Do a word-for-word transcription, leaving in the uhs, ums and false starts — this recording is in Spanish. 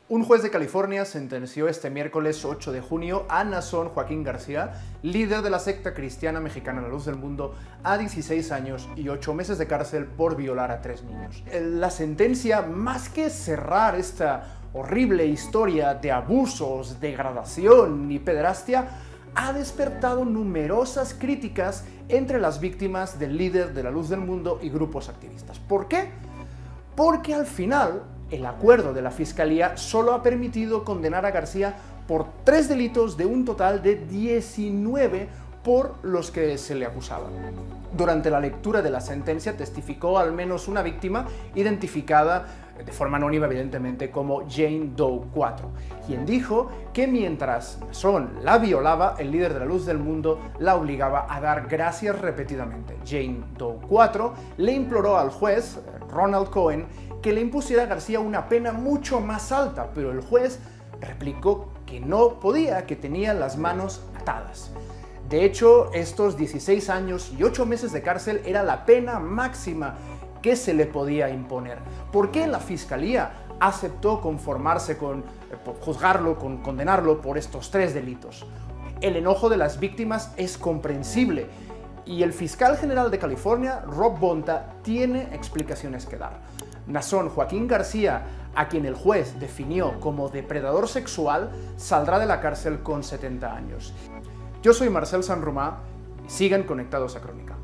Un juez de California sentenció este miércoles ocho de junio a Nazón Joaquín García, líder de la secta cristiana mexicana La Luz del Mundo, a dieciséis años y ocho meses de cárcel por violar a tres niños. La sentencia, más que cerrar esta horrible historia de abusos, degradación y pederastia, ha despertado numerosas críticas entre las víctimas del líder de La Luz del Mundo y grupos activistas. ¿Por qué? Porque al final el acuerdo de la Fiscalía solo ha permitido condenar a García por tres delitos de un total de diecinueve por los que se le acusaba. Durante la lectura de la sentencia testificó al menos una víctima identificada de forma anónima, evidentemente, como Jane Doe cuatro, quien dijo que mientras Nazón la violaba, el líder de La Luz del Mundo la obligaba a dar gracias repetidamente. Jane Doe cuatro le imploró al juez, Ronald Cohen, que le impusiera a García una pena mucho más alta, pero el juez replicó que no podía, que tenía las manos atadas. De hecho, estos dieciséis años y ocho meses de cárcel era la pena máxima que se le podía imponer. ¿Por qué la Fiscalía aceptó conformarse con eh, juzgarlo, con condenarlo por estos tres delitos? El enojo de las víctimas es comprensible y el fiscal general de California, Rob Bonta, tiene explicaciones que dar. Nazón Joaquín García, a quien el juez definió como depredador sexual, saldrá de la cárcel con setenta años. Yo soy Marcel Sanromà y sigan conectados a Crónica.